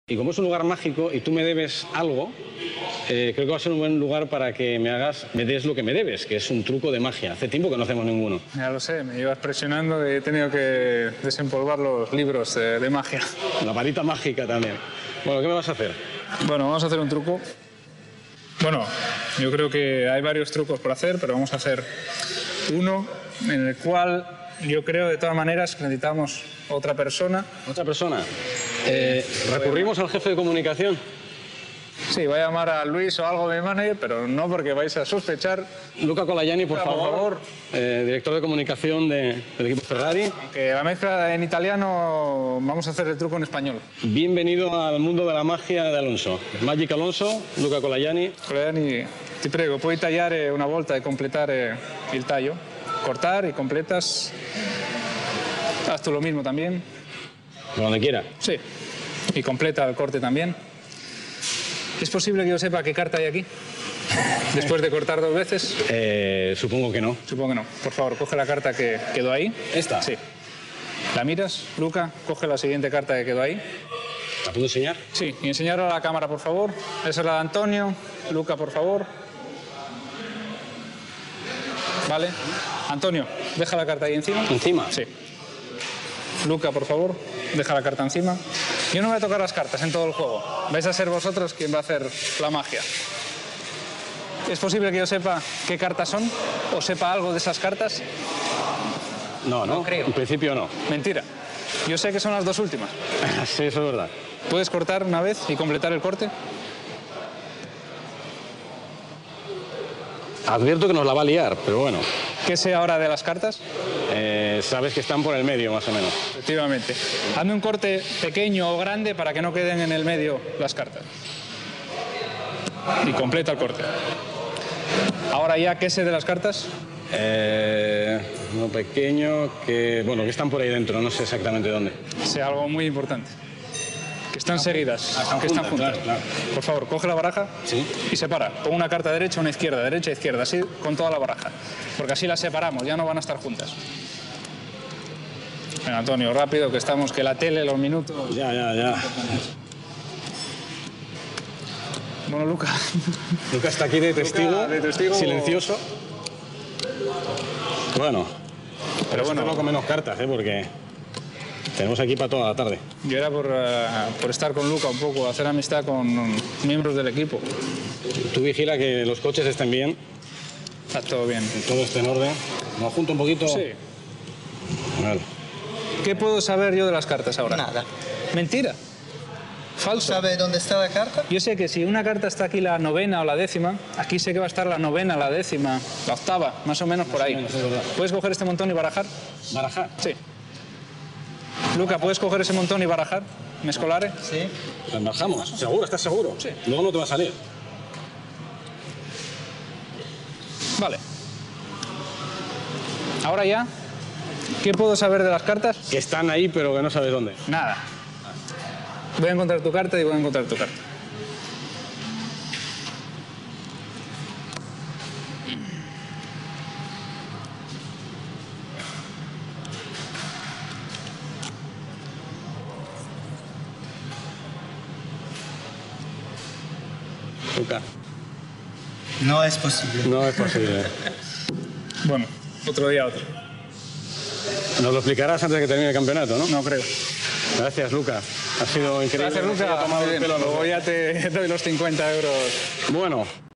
Y como es un lugar mágico y tú me debes algo, creo que va a ser un buen lugar para que me des lo que me debes, que es un truco de magia. Hace tiempo que no hacemos ninguno. Ya lo sé, me ibas presionando y he tenido que desempolvar los libros de magia. La varita mágica también. Bueno, ¿qué me vas a hacer? Bueno, vamos a hacer un truco. Bueno, yo creo que hay varios trucos por hacer, pero vamos a hacer uno en el cual yo creo de todas maneras que necesitamos otra persona. ¿Otra persona? ¿Recurrimos al jefe de comunicación? Sí, voy a llamar a Luis o algo de mi manager, pero no porque vais a sospechar. Luca Colagiani, por Luca, favor. Director de comunicación del equipo Ferrari. Que la mezcla en italiano, vamos a hacer el truco en español. Bienvenido al mundo de la magia de Alonso. Magic Alonso, Luca Colagiani. Colagiani, ti prego, puoi tagliare una volta e completare il taglio. Cortar y completas. Haz tú lo mismo también. Por donde quiera. Sí. Y completa el corte también. ¿Es posible que yo sepa qué carta hay aquí? Después de cortar dos veces. Supongo que no. Supongo que no. Por favor, coge la carta que quedó ahí. ¿Esta? Sí. ¿La miras, Luca? Coge la siguiente carta que quedó ahí. ¿La puedo enseñar? Sí, y enseñarla a la cámara, por favor. Esa es la de Antonio. Luca, por favor. Vale. Antonio, deja la carta ahí encima. ¿Encima? Sí. Luca, por favor, deja la carta encima. Yo no voy a tocar las cartas en todo el juego. Vais a ser vosotros quien va a hacer la magia. ¿Es posible que yo sepa qué cartas son? ¿O sepa algo de esas cartas? No, no. creo. En principio no. Mentira. Yo sé que son las dos últimas. Sí, eso es verdad. ¿Puedes cortar una vez y completar el corte? Advierto que nos la va a liar, pero bueno. ¿Qué sé ahora de las cartas? Sabes que están por el medio, más o menos. Efectivamente. Hazme un corte pequeño o grande para que no queden en el medio las cartas. Y completa el corte. Ahora ya, ¿qué sé de las cartas? Uno pequeño que están por ahí dentro, no sé exactamente dónde. Sé algo muy importante. Que están seguidas, aunque están juntas. Claro. Por favor, coge la baraja Sí. y separa. Pon una carta derecha, una izquierda, derecha, izquierda, así con toda la baraja. Porque así las separamos, ya no van a estar juntas. Venga, Antonio, rápido, que estamos, que la tele, los minutos... Ya. Bueno, Luca. Luca está aquí de testigo, Luca, de testigo. silencioso. Bueno, Pero bueno, bueno, con menos cartas, porque tenemos aquí para toda la tarde. yo era por estar con Luca un poco, hacer amistad con miembros del equipo. Tú vigila que los coches estén bien, Está todo bien. que todo esté en orden. ¿Nos junta un poquito? Sí. Vale. ¿Qué puedo saber yo de las cartas ahora? Nada. Mentira. Falso. ¿Sabe dónde está la carta? Yo sé que si una carta está aquí la novena o la décima, aquí sé que va a estar la novena, la décima, la octava, más o menos por ahí. menos, es verdad. ¿Puedes coger este montón y barajar? ¿Barajar? Sí. Luca, ¿puedes coger ese montón y barajar? ¿Mescolare? Sí. ¿Las bajamos? ¿Seguro? ¿Estás seguro? Sí. Luego no te va a salir. Vale. Ahora ya, ¿qué puedo saber de las cartas? Que están ahí, pero que no sabes dónde. Nada. Voy a encontrar tu carta y voy a encontrar tu carta. Luca. No es posible. No es posible. Bueno, otro día otro. Nos lo explicarás antes de que termine el campeonato, ¿no? No creo. Gracias, Luca. Ha sido increíble. Gracias, Luca. Nos haya tomado el pelo a los dos. Luego ya te doy los 50 euros. Bueno.